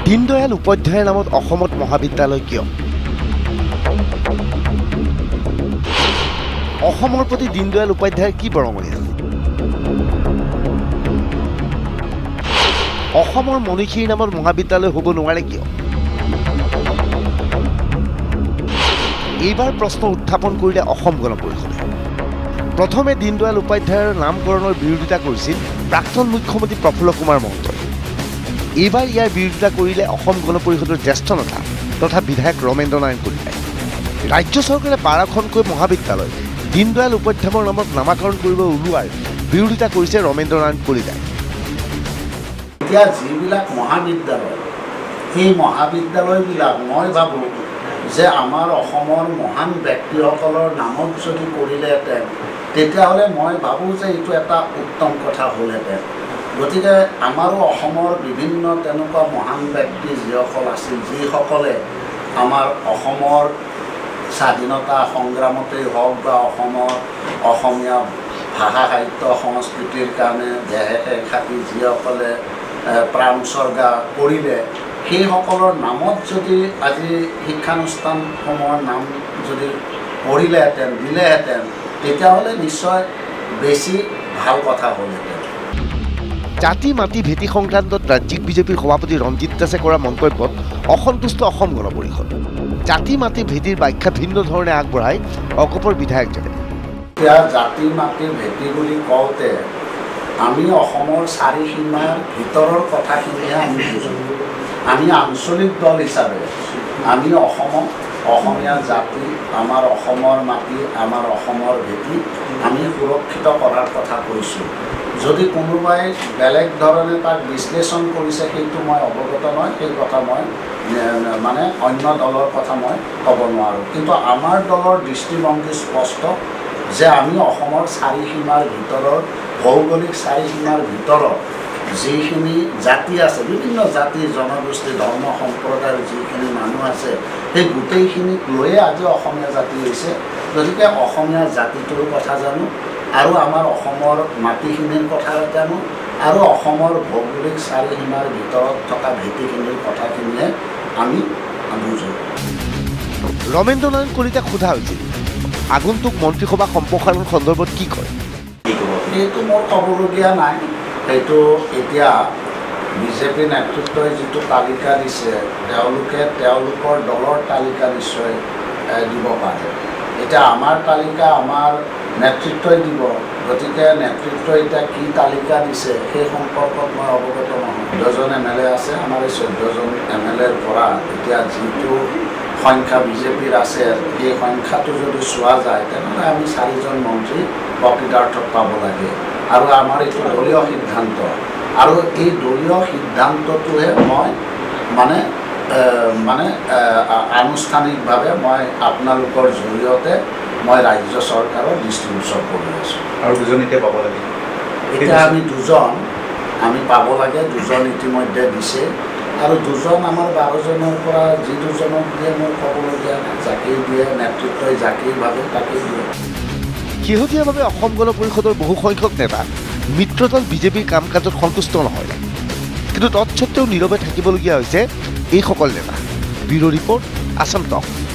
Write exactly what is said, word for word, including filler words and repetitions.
দীনদয়াল উপাধ্যায়ৰ নামত অসমত মহাবিদ্যালয় কিয়? অসমৰ প্ৰতি দীনদয়াল উপাধ্যায়ৰ কি বৰঙণি আছে? অসমৰ মনীষীৰ নামত মহাবিদ্যালয় হ'ব নোৱাৰে কিয়? এইবাৰ প্ৰশ্ন উত্থাপন কৰিলে অসম গণ পৰিষদে। প্ৰথমে দীনদয়াল উপাধ্যায়ৰ নামকৰণৰ বিৰোধিতা কৰিছিল প্ৰাক্তন মুখ্যমন্ত্ৰী প্ৰফুল্ল কুমাৰ মহন্তই। এইবাৰ ইয়াৰ বিৰোধিতা কৰিলে অসম গণ পৰিষদৰ জ্যেষ্ঠ নেতা তথা বিধায়ক ৰমেন্দ্ৰ নাৰায়ণ কলিতাই। ৰাজ্য চৰকাৰে বাৰখনকৈ মহাবিদ্যালয় দীনদয়াল উপাধ্যায়ৰ নামত নামাকৰণ কৰিব ওলোৱাৰ বিৰোধিতা কৰিছে ৰমেন্দ্ৰ নাৰায়ণ কলিতাই। এতিয়া যিবিলাক মহাবিদ্যালয়, সেই মহাবিদ্যালয়বিলাক মই ভাবোঁ যে আমাৰ অসমৰ মহান ব্যক্তিসকলৰ নামত যদি কৰিলেহেঁতেন তেতিয়াহ'লে মই ভাবোঁ যে এইটো এটা উত্তম কথা হ'লহেঁতেন। গতিকে আমাৰো অসমৰ বিভিন্ন তেনেকুৱা মহান ব্যক্তি যিসকল আছিল, যিসকলে আমাৰ অসমৰ স্বাধীনতা সংগ্ৰামতেই হওক বা অসমৰ অসমীয়া ভাষা সাহিত্য সংস্কৃতিৰ কাৰণে দেহে খাটি যিসকলে প্ৰাণ উৎসৰ্গা কৰিলে, সেইসকলৰ নামত যদি আজি শিক্ষানুষ্ঠানসমূহৰ নাম যদি কৰিলেহেঁতেন, দিলেহেঁতেন, তেতিয়াহ'লে নিশ্চয় বেছি ভাল কথা হ'লহেঁতেন। জাতি মাটি ভেটি সংক্ৰান্তত ৰাজ্যিক বিজেপিৰ সভাপতি ৰঞ্জিত দাসে কৰা মন্তব্যত অসন্তুষ্ট অসম গণ পৰিষদ। জাতি মাটি ভেটিৰ ব্যাখ্যা ভিন্ন ধৰণে আগবঢ়াই অকপৰ বিধায়কজনে। এতিয়া জাতি মাটি ভেটি বুলি কওঁতে আমি অসমৰ চাৰি সীমাৰ ভিতৰৰ কথাখিনিহে আমি বুজোঁ। আমি আঞ্চলিক দল হিচাপে আমি অসমক অসমীয়া জাতি, আমাৰ অসমৰ মাটি, আমাৰ অসমৰ ভেটি আমি সুৰক্ষিত কৰাৰ কথা কৈছোঁ। যদি কোনোবাই বেলেগ ধৰণে তাক বিশ্লেষণ কৰিছে সেইটো মই অৱগত নহয়, সেই কথা মই মানে অন্য দলৰ কথা মই ক'ব নোৱাৰোঁ। কিন্তু আমাৰ দলৰ দৃষ্টিভংগী স্পষ্ট যে আমি অসমৰ চাৰি সীমাৰ ভিতৰৰ ভৌগোলিক চাৰি সীমাৰ ভিতৰত যিখিনি জাতি আছে, বিভিন্ন জাতি জনগোষ্ঠী ধৰ্ম সম্প্ৰদায়ৰ যিখিনি মানুহ আছে, সেই গোটেইখিনিক লৈয়ে আজি অসমীয়া জাতি হৈছে। গতিকে অসমীয়া জাতিটোৰ কথা জানো আৰু আমাৰ অসমৰ মাটিখিনিৰ কথা জানো আৰু অসমৰ ভৌগোলিক চাৰি সীমাৰ ভিতৰত থকা ভেটিখিনিৰ কথাখিনিয়ে আমি বুজোঁ। ৰমেন্দ্ৰ নাৰায়ণ কলিতাক সোধা হৈছিল আগন্তুক মন্ত্ৰীসভা সম্প্ৰসাৰণ সন্দৰ্ভত কি কয়? সেইটো মোৰ ক'বলগীয়া নাই। সেইটো এতিয়া বিজেপি নেতৃত্বই যিটো তালিকা দিছে, তেওঁলোকে তেওঁলোকৰ দলৰ তালিকা নিশ্চয় দিব পাৰে। এতিয়া আমাৰ তালিকা আমাৰ নেতৃত্বই দিব। গতিকে নেতৃত্বই এতিয়া কি তালিকা দিছে সেই সম্পৰ্কত মই অৱগত নহয়। চৈধ্যজন এম এল এ আছে, আমাৰ এই চৈধ্যজন এম এল এৰ পৰা এতিয়া যিটো সংখ্যা বিজেপিৰ আছে, সেই সংখ্যাটো যদি চোৱা যায় তেনেহ'লে আমি চাৰিজন মন্ত্ৰী প্ৰকৃতাৰ্থত পাব লাগে। আৰু আমাৰ এইটো দলীয় সিদ্ধান্ত, আৰু এই দলীয় সিদ্ধান্তটোহে মই মানে মানে আনুষ্ঠানিকভাৱে মই আপোনালোকৰ জৰিয়তে মই ৰাজ্য চৰকাৰৰ দৃষ্টিগোচৰ কৰি আছোঁ। আৰু দুজন এতিয়া পাব লাগে। এতিয়া আমি দুজন আমি পাব লাগে, দুজন ইতিমধ্যে দিছে, আৰু দুজন আমাৰ বাৰজনৰ পৰা যি দুজনক দিয়ে মোৰ ক'বলগীয়া নাই। যাকেই দিয়ে নেতৃত্বই যাকেই ভাবে তাকেই দিয়ে। শেহতীয়াভাৱে অসম গণ পৰিষদৰ বহুসংখ্যক নেতা মিত্ৰদল বিজেপিৰ কাম কাজত সন্তুষ্ট নহয়, কিন্তু তৎসত্বেও নীৰৱে থাকিবলগীয়া হৈছে এইসকল নেতা। ব্যুৰ' ৰিপৰ্ট, আছাম টক।